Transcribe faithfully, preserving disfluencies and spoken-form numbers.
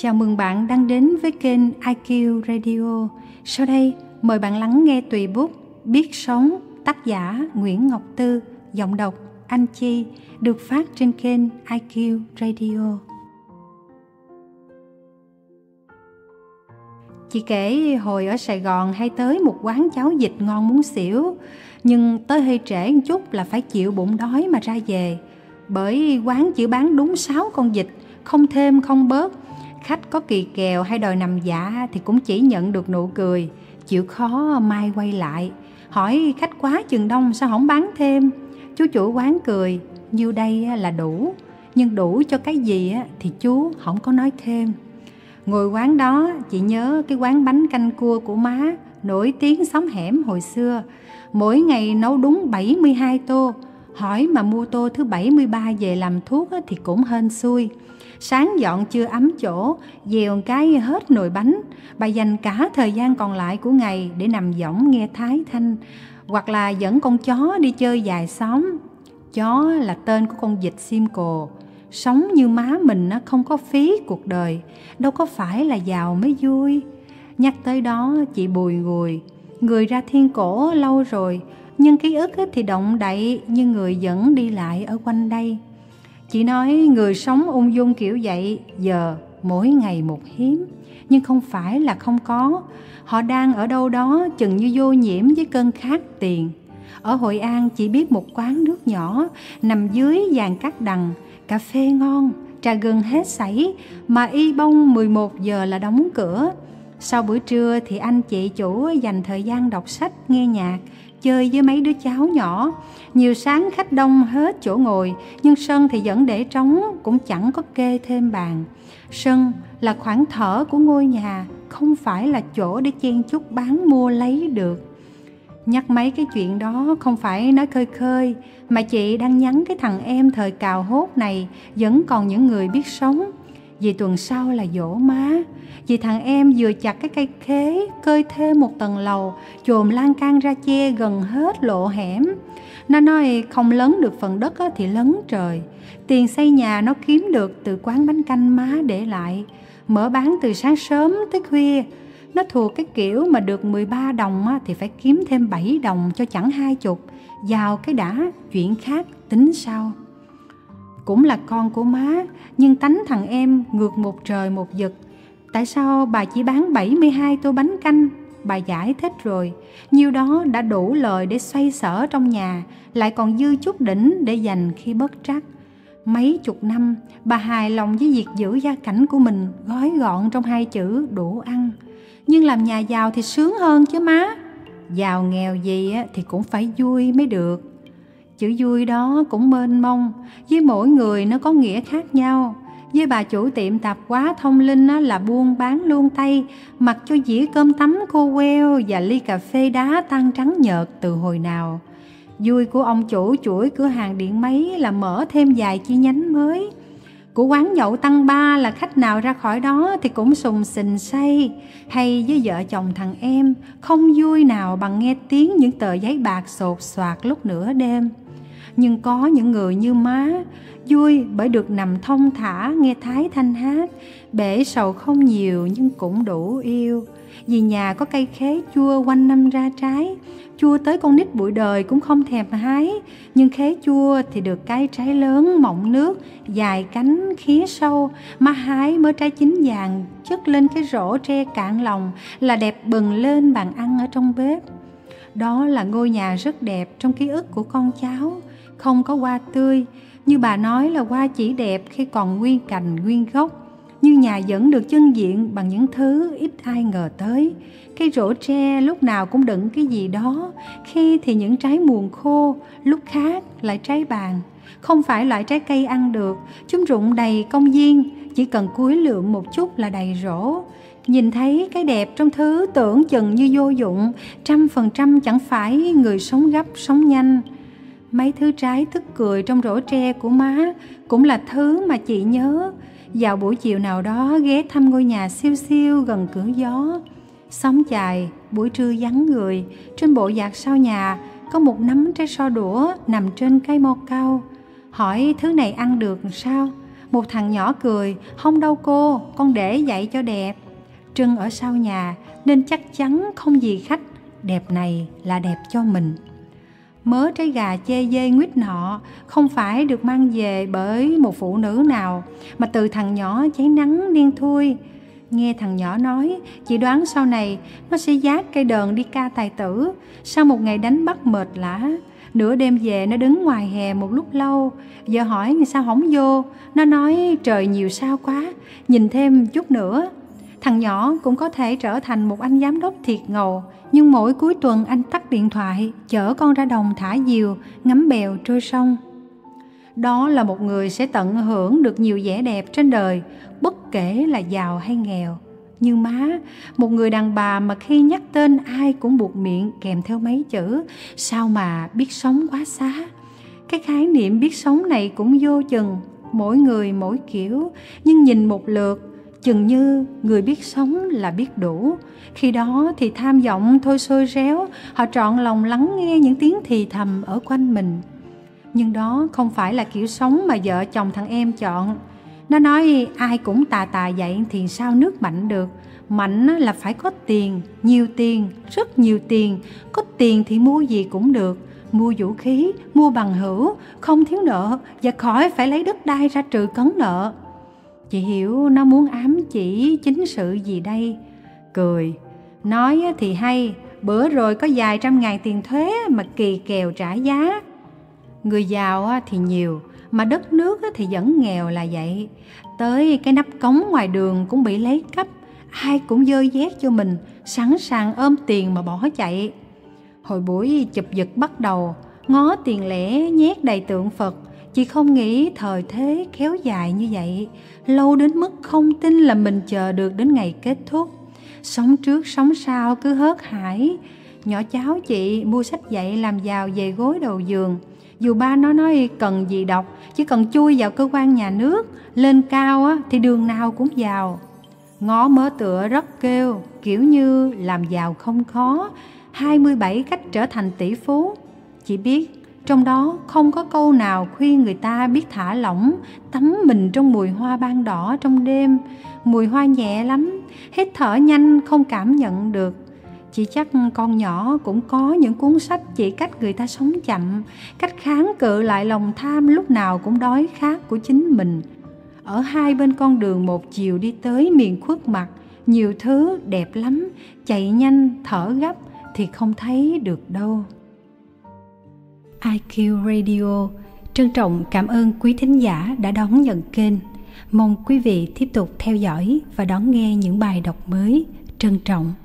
Chào mừng bạn đang đến với kênh i kiu Radio. Sau đây, mời bạn lắng nghe tùy bút Biết Sống, tác giả Nguyễn Ngọc Tư, giọng đọc Anh Chi, được phát trên kênh i kiu Radio. Chị kể hồi ở Sài Gòn hay tới một quán cháo vịt ngon muốn xỉu, nhưng tới hơi trễ một chút là phải chịu bụng đói mà ra về. Bởi quán chỉ bán đúng sáu con vịt, không thêm không bớt. Khách có kỳ kèo hay đòi nằm dạ thì cũng chỉ nhận được nụ cười, chịu khó mai quay lại. Hỏi khách quá chừng đông sao không bán thêm? Chú chủ quán cười, nhiêu đây là đủ, nhưng đủ cho cái gì thì chú không có nói thêm. Ngồi quán đó, chị nhớ cái quán bánh canh cua của má, nổi tiếng xóm hẻm hồi xưa. Mỗi ngày nấu đúng bảy mươi hai tô. Hỏi mà mua tô thứ bảy mươi ba về làm thuốc thì cũng hên xui. Sáng dọn chưa ấm chỗ, dèo cái hết nồi bánh. Bà dành cả thời gian còn lại của ngày để nằm võng nghe Thái Thanh, hoặc là dẫn con chó đi chơi dài xóm. Chó là tên của con vịt sim cồ. Sống như má mình không có phí cuộc đời, đâu có phải là giàu mới vui. Nhắc tới đó chị bùi ngùi. Người ra thiên cổ lâu rồi, nhưng ký ức thì động đậy như người vẫn đi lại ở quanh đây. Chị nói người sống ung dung kiểu vậy giờ mỗi ngày một hiếm, nhưng không phải là không có. Họ đang ở đâu đó chừng như vô nhiễm với cơn khát tiền. Ở Hội An chị biết một quán nước nhỏ nằm dưới dàn cát đằng, cà phê ngon, trà gừng hết sảy, mà y bông mười một giờ là đóng cửa. Sau bữa trưa thì anh chị chủ dành thời gian đọc sách, nghe nhạc, chơi với mấy đứa cháu nhỏ. Nhiều sáng khách đông hết chỗ ngồi, nhưng sân thì vẫn để trống, cũng chẳng có kê thêm bàn. Sân là khoảng thở của ngôi nhà, không phải là chỗ để chen chúc bán mua lấy được. Nhắc mấy cái chuyện đó không phải nói khơi khơi, mà chị đang nhắn cái thằng em thời cào hốt này vẫn còn những người biết sống. Vì tuần sau là dỗ má, vì thằng em vừa chặt cái cây khế, cơi thêm một tầng lầu, chồm lan can ra che gần hết lộ hẻm. Nó nói không lấn được phần đất thì lấn trời. Tiền xây nhà nó kiếm được từ quán bánh canh má để lại, mở bán từ sáng sớm tới khuya. Nó thuộc cái kiểu mà được mười ba đồng thì phải kiếm thêm bảy đồng cho chẳng hai chục. Giàu cái đã, chuyện khác tính sau. Cũng là con của má, nhưng tánh thằng em ngược một trời một vực. Tại sao bà chỉ bán bảy mươi hai tô bánh canh? Bà giải thích rồi, nhiêu đó đã đủ lời để xoay sở trong nhà, lại còn dư chút đỉnh để dành khi bất trắc. Mấy chục năm, bà hài lòng với việc giữ gia cảnh của mình gói gọn trong hai chữ đủ ăn. Nhưng làm nhà giàu thì sướng hơn chứ má. Giàu nghèo gì thì cũng phải vui mới được. Chữ vui đó cũng mênh mông, với mỗi người nó có nghĩa khác nhau. Với bà chủ tiệm tạp hóa Thông Linh là buôn bán luôn tay, mặc cho dĩa cơm tấm khô queo và ly cà phê đá tan trắng nhợt từ hồi nào. Vui của ông chủ chuỗi cửa hàng điện máy là mở thêm vài chi nhánh mới. Của quán nhậu Tăng Ba là khách nào ra khỏi đó thì cũng sùng sình say. Hay với vợ chồng thằng em, không vui nào bằng nghe tiếng những tờ giấy bạc sột soạt lúc nửa đêm. Nhưng có những người như má, vui bởi được nằm thong thả nghe Thái Thanh hát, bể sầu không nhiều nhưng cũng đủ yêu. Vì nhà có cây khế chua quanh năm ra trái, chua tới con nít bụi đời cũng không thèm hái. Nhưng khế chua thì được cái trái lớn mọng nước, dài cánh khía sâu, mà hái mớ trái chín vàng chất lên cái rổ tre cạn lòng là đẹp bừng lên bàn ăn ở trong bếp. Đó là ngôi nhà rất đẹp trong ký ức của con cháu. Không có hoa tươi, như bà nói là hoa chỉ đẹp khi còn nguyên cành nguyên gốc. Nhưng nhà vẫn được chưng diện bằng những thứ ít ai ngờ tới. Cái rổ tre lúc nào cũng đựng cái gì đó, khi thì những trái muồng khô, lúc khác lại trái bàng. Không phải loại trái cây ăn được, chúng rụng đầy công viên, chỉ cần cúi lượm một chút là đầy rổ. Nhìn thấy cái đẹp trong thứ tưởng chừng như vô dụng, trăm phần trăm chẳng phải người sống gấp sống nhanh. Mấy thứ trái tức cười trong rổ tre của má cũng là thứ mà chị nhớ. Vào buổi chiều nào đó ghé thăm ngôi nhà siêu siêu gần cửa gió. Xóm chài, buổi trưa vắng người, trên bộ dạt sau nhà có một nắm trái so đũa nằm trên cái mo cau. Hỏi thứ này ăn được sao? Một thằng nhỏ cười, không đâu cô, con để dạy cho đẹp. Trưng ở sau nhà nên chắc chắn không gì khách, đẹp này là đẹp cho mình. Mớ trái gà chê dê nguyết nọ không phải được mang về bởi một phụ nữ nào, mà từ thằng nhỏ cháy nắng điên thui. Nghe thằng nhỏ nói, chị đoán sau này nó sẽ vác cây đờn đi ca tài tử. Sau một ngày đánh bắt mệt lả, nửa đêm về nó đứng ngoài hè một lúc lâu. Giờ hỏi sao không vô, nó nói trời nhiều sao quá, nhìn thêm chút nữa. Thằng nhỏ cũng có thể trở thành một anh giám đốc thiệt ngầu, nhưng mỗi cuối tuần anh tắt điện thoại, chở con ra đồng thả diều, ngắm bèo trôi sông. Đó là một người sẽ tận hưởng được nhiều vẻ đẹp trên đời, bất kể là giàu hay nghèo. Nhưng má, một người đàn bà mà khi nhắc tên ai cũng buột miệng kèm theo mấy chữ sao mà biết sống quá xá. Cái khái niệm biết sống này cũng vô chừng, mỗi người mỗi kiểu, nhưng nhìn một lượt chừng như người biết sống là biết đủ. Khi đó thì tham vọng thôi xôi réo, họ trọn lòng lắng nghe những tiếng thì thầm ở quanh mình. Nhưng đó không phải là kiểu sống mà vợ chồng thằng em chọn. Nó nói ai cũng tà tà vậy thì sao nước mạnh được. Mạnh là phải có tiền, nhiều tiền, rất nhiều tiền. Có tiền thì mua gì cũng được, mua vũ khí, mua bằng hữu, không thiếu nợ và khỏi phải lấy đất đai ra trừ cấn nợ. Chị hiểu nó muốn ám chỉ chính sự gì đây. Cười, nói thì hay, bữa rồi có vài trăm ngàn tiền thuế mà kỳ kèo trả giá. Người giàu thì nhiều, mà đất nước thì vẫn nghèo là vậy. Tới cái nắp cống ngoài đường cũng bị lấy cắp, ai cũng dơ vét cho mình, sẵn sàng ôm tiền mà bỏ chạy. Hồi buổi chụp giật bắt đầu, ngó tiền lẻ nhét đầy tượng Phật, chị không nghĩ thời thế kéo dài như vậy, lâu đến mức không tin là mình chờ được đến ngày kết thúc. Sống trước sống sau cứ hớt hải. Nhỏ cháu chị mua sách dạy làm giàu về gối đầu giường. Dù ba nó nói cần gì đọc, chỉ cần chui vào cơ quan nhà nước, lên cao á, thì đường nào cũng giàu. Ngó mớ tựa rất kêu, kiểu như làm giàu không khó, hai mươi bảy cách trở thành tỷ phú. Chị biết, trong đó không có câu nào khuyên người ta biết thả lỏng, tắm mình trong mùi hoa ban đỏ trong đêm. Mùi hoa nhẹ lắm, hít thở nhanh không cảm nhận được. Chỉ chắc con nhỏ cũng có những cuốn sách chỉ cách người ta sống chậm, cách kháng cự lại lòng tham lúc nào cũng đói khát của chính mình. Ở hai bên con đường một chiều đi tới miền khuất mặt, nhiều thứ đẹp lắm, chạy nhanh, thở gấp thì không thấy được đâu. i kiu Radio trân trọng cảm ơn quý thính giả đã đón nhận kênh. Mong quý vị tiếp tục theo dõi và đón nghe những bài đọc mới. Trân trọng.